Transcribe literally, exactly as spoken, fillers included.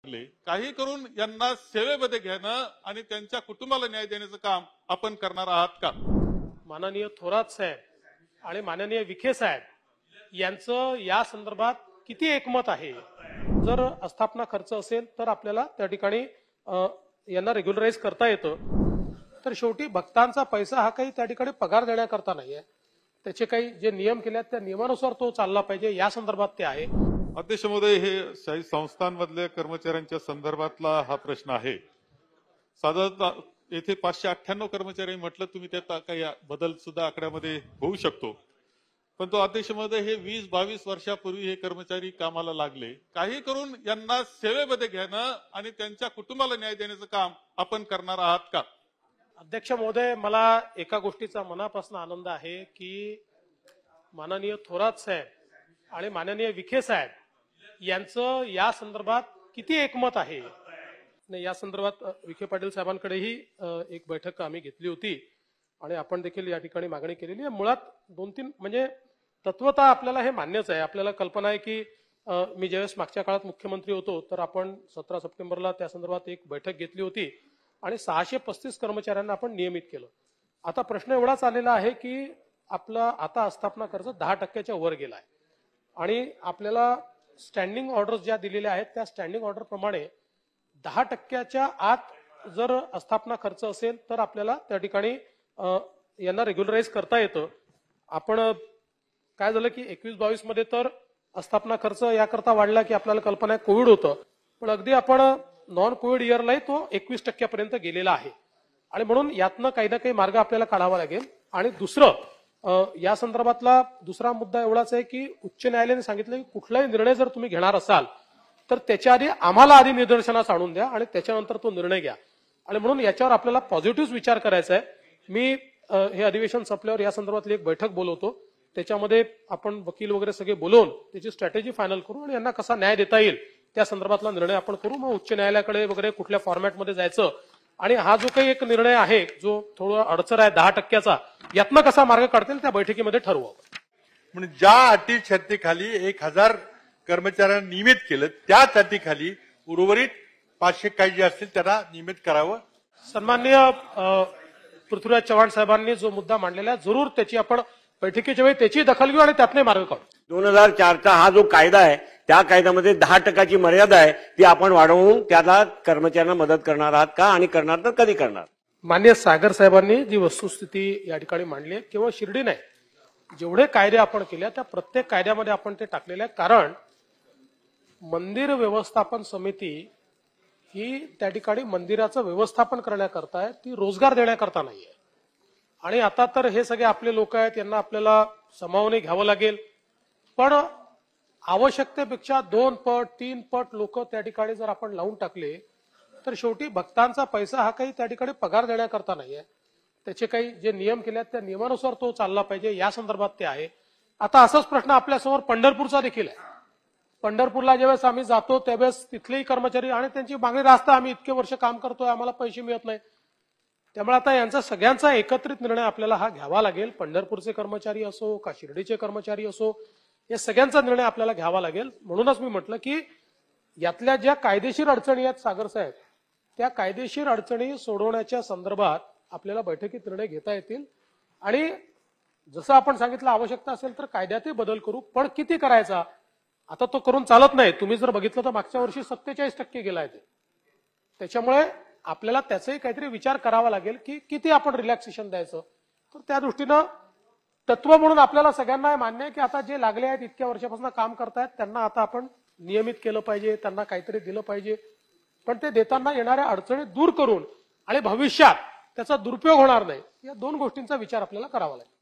टाकले, काही करून यांना सेवेमध्ये घेणं आणि त्यांच्या कुटुंबाला न्याय देण्याचं काम आपण करणार आहात का? माननीय थोरात साहेब आणि माननीय विखे साहेब यांचं या संदर्भात किती एकमत आहे? जर अस्थापना खर्च असेल तर आपल्याला त्या ठिकाणी यांना रेग्युलराइज करता येतं। तर शेवटी भक्तांचा पैसा हा काही त्या ठिकाणी पगार देण्याकरता नाहीये, त्याचे काही जे नियम केले त्या नियमानुसार तो चालला पाहिजे, या संदर्भात ते आहे। अध्यक्ष महोदय, हे शाही संस्थांमधल्या कर्मचाऱ्यांच्या संदर्भातला हा प्रश्न आहे। साधारणतः येथे पाचशे अठ्ठ्याण्णव कर्मचारी म्हटलं, तुम्ही त्यात काही बदल सुद्धा आकड्यामध्ये होऊ शकतो, पण तो अध्यक्ष महोदय हे वीस बावीस वर्षापूर्वी हे कर्मचारी कामाला लागले, काही करून यांना सेवेमध्ये घेणं आणि त्यांच्या कुटुंबाला न्याय देण्याचं काम आपण करणार आहात का? अध्यक्ष महोदय, मला एका गोष्टीचा मनापासून आनंद आहे की माननीय थोरात साहेब आणि माननीय विखे साहेब यांचं या संदर्भात किती एकमत आहे। या संदर्भात विखे पाटील साहेबांकडेही एक बैठक आम्ही घेतली होती आणि आपण देखील या ठिकाणी मागणी केलेली आहे। मुळात दोन तीन म्हणजे तत्वतः आपल्याला हे मान्यच आहे, आपल्याला कल्पना आहे की मी ज्यावेळेस मागच्या काळात मुख्यमंत्री होतो तर आपण सतरा सप्टेंबरला त्या संदर्भात एक बैठक घेतली होती आणि सहाशे पस्तीस कर्मचाऱ्यांना आपण नियमित केलं। आता प्रश्न एवढाच आलेला आहे की आपला आता अस्थापना खर्च दहा टक्क्याच्या वर गेला आहे आणि आपल्याला स्टँडिंग ऑर्डर्स ज्या दिलेल्या आहेत त्या स्टँडिंग ऑर्डर प्रमाणे दहा टक्क्याच्या आत जर अस्थापना खर्च असेल तर आपल्याला त्या ठिकाणी यांना रेग्युलराइज करता येतं। आपण काय झालं की एकवीस बावीस मध्ये तर अस्थापना खर्च याकरता वाढला की आपल्याला कल्पना आहे कोविड होतं, पण अगदी आपण नॉन कोविड इयरलाही तो एकवीस टक्क्यापर्यंत गेलेला आहे आणि म्हणून यातनं काही ना काही मार्ग आपल्याला काढावा लागेल। आणि दुसरं या संदर्भातला दुसरा मुद्दा एवढाच आहे की उच्च न्यायालयाने सांगितलं की कुठलाही निर्णय जर तुम्ही घेणार असाल तर त्याच्या आधी आम्हाला आधी निदर्शनास आणून द्या आणि त्याच्यानंतर तो निर्णय घ्या, आणि म्हणून याच्यावर आपल्याला पॉझिटिव्ह विचार करायचा आहे। मी हे अधिवेशन संपल्यावर या संदर्भातली एक बैठक बोलवतो, त्याच्यामध्ये आपण वकील वगैरे सगळे बोलवून त्याची स्ट्रॅटेजी फायनल करू आणि यांना कसा न्याय देता येईल त्या संदर्भातला निर्णय आपण करू। मग उच्च न्यायालयाकडे वगैरे कुठल्या फॉर्मॅटमध्ये जायचं आणि हा जो काही एक निर्णय आहे जो थोडा अडचण आहे दहा टक्क्याचा, यातनं कसा मार्ग काढतील त्या बैठकीमध्ये ठरवू। म्हणजे ज्या अटी शर्तीखाली एक हजार कर्मचाऱ्यांना नियमित केलं त्याच अटीखाली उर्वरित पाचशे काही जे असतील त्यांना नियमित करावं। सन्माननीय पृथ्वीराज चव्हाण साहेबांनी जो मुद्दा मांडलेला आहे जरूर त्याची आपण बैठकीच्या वेळी त्याची दखल घेऊ आणि त्यातले मार्ग काढू। दोन हजार चारचा हा जो कायदा आहे त्या कायद्यामध्ये दहा टक्क्याची मर्यादा आहे ती आपण वाढवून त्याला कर्मचाऱ्यांना मदत करणार आहात का आणि करणार तर कधी करणार? माननीय सागर साहेबांनी जी वस्तुस्थिती या ठिकाणी मांडली आहे केवळ शिर्डी नाही, जेवढे कायदे आपण केले त्या प्रत्येक कायद्यामध्ये आपण ते टाकलेले आहे, कारण मंदिर व्यवस्थापन समिती ही त्या ठिकाणी मंदिराचं व्यवस्थापन करण्याकरता आहे, ती रोजगार देण्याकरता नाहीये। आणि आता तर हे सगळे आपले लोक आहेत, यांना आपल्याला सामावून घ्यावं लागेल, पण आवश्यकतेपेक्षा दोन पट तीन पट लोक त्या ठिकाणी जर आपण लावून टाकले तर शेवटी भक्तांचा पैसा हा काही त्या ठिकाणी पगार देण्याकरता नाहीये, त्याचे काही जे नियम केले त्या नियमानुसार तो चालला पाहिजे, या संदर्भात ते आहे। आता असाच प्रश्न आपल्यासमोर पंढरपूरचा देखील आहे। पंढरपूरला ज्यावेळेस आम्ही जातो त्यावेळेस तिथलेही कर्मचारी आणि त्यांची मागणी रास्त, आम्ही इतके वर्ष काम करतोय आम्हाला पैसे मिळत नाही, त्यामुळे आता यांचा सगळ्यांचा एकत्रित निर्णय आपल्याला हा घ्यावा लागेल। पंढरपूरचे कर्मचारी असो का शिर्डीचे कर्मचारी असो, या सगळ्यांचा निर्णय आपल्याला घ्यावा लागेल। म्हणूनच मी म्हटलं की यातल्या ज्या कायदेशीर अडचणी आहेत सागर साहेब, त्या कायदेशीर अडचणी सोडवण्याच्या संदर्भात आपल्याला बैठकीत निर्णय घेता येतील आणि जसं आपण सांगितलं आवश्यकता असेल तर कायद्यातही बदल करू, पण किती करायचा आता तो करून चालत नाही। तुम्ही जर बघितलं तर मागच्या वर्षी सत्तेचाळीस टक्के गेलाय ते, त्याच्यामुळे आपल्याला त्याचाही काहीतरी विचार करावा लागेल की किती आपण रिलॅक्सेशन द्यायचं। तर त्या दृष्टीनं तत्व म्हणून आपल्याला सगळ्यांना मान्य आहे की आता जे लागले आहेत इतक्या वर्षापासून काम करतायत त्यांना आता आपण नियमित केलं पाहिजे, त्यांना काहीतरी दिलं पाहिजे, पण ते देताना येणाऱ्या अडचणी दूर करून आणि भविष्यात त्याचा दुरुपयोग होणार नाही, या दोन गोष्टींचा विचार आपल्याला करावा लागेल।